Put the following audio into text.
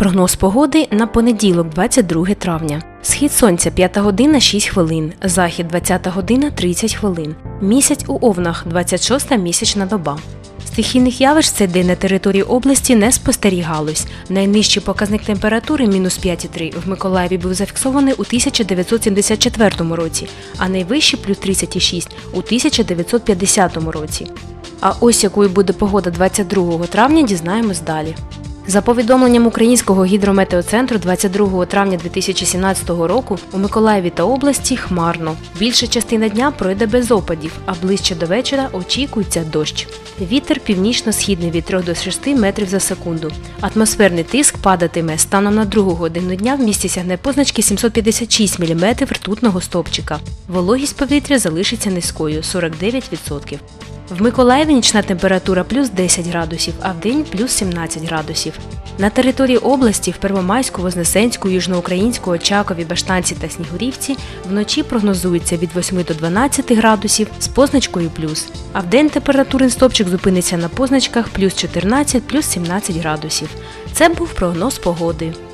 Прогноз погоди на понеділок, 22 травня. Схід сонця 5 година 6 хвилин, захід 20 година 30 хвилин. Місяць у Овнах, 26-та місячна доба. Стихійних явищ цей день на території області не спостерігалось. Найнижчий показник температури – мінус 5,3 в Миколаєві був зафіксований у 1974 році, а найвищий – плюс 36 у 1950 році. А ось якою буде погода 22 травня, дізнаємось далі. За повідомленням Українського гідрометеоцентру, 22 травня 2017 року у Миколаєві та області хмарно. Більша частина дня пройде без опадів, а ближче до вечора очікується дощ. Вітер північно-східний від 3 до 6 метрів за секунду. Атмосферний тиск падатиме. Станом на 2 годину дня в місті сягне позначки 756 мм ртутного стовпчика. Вологість повітря залишиться низькою – 49%. В Миколаєві нічна температура плюс 10 градусів, а вдень плюс 17 градусів. На території області в Первомайську, Вознесенську, Южноукраїнську, Очакові, Баштанці та Снігурівці вночі прогнозується від 8 до 12 градусів з позначкою плюс, а вдень температурний стовпчик зупиниться на позначках плюс 14, плюс 17 градусів. Це був прогноз погоди.